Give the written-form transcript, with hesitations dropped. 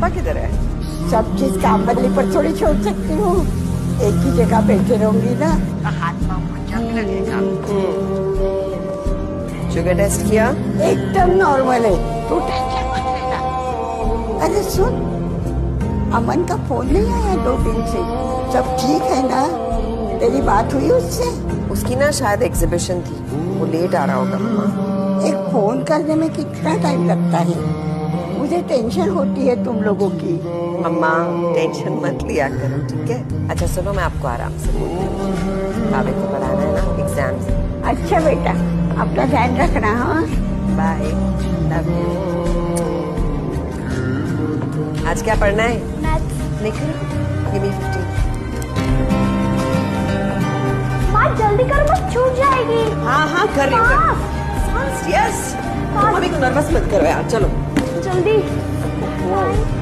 पापा किधर है? सब चीज काम बदली पर थोड़ी छोड़ सकती हूँ। एक ही जगह बैठे रहूंगी ना हाथ पाँव को जंग लगेगा। शुगर टेस्ट किया? एकदम नॉर्मल है, तू टेंशन मत लेना। अरे सुन, अमन का फोन नहीं आया 2 दिन से, सब ठीक है ना? तेरी बात हुई उससे? उसकी ना शायद एग्जीबिशन थी, वो लेट आ रहा होगा मम्मा। एक फोन करने में कितना टाइम लगता है? मुझे टेंशन होती है तुम लोगों की। मम्मा टेंशन मत लिया करो, ठीक है? अच्छा सुनो, मैं आपको आराम से बोलती हूँ, बाबे को पढ़ाना है ना एग्जाम से। अच्छा बेटा, अपना ध्यान रखना। हाँ बाय, लव यू। आज क्या पढ़ना है? मैथ्स। लिख गिव मी 15। माँ जल्दी करो, मत छूट जाएगी। हाँ हाँ कर रही हूँ। यस, मम्मी को नर्वस मत करो यार, चलो जल्दी।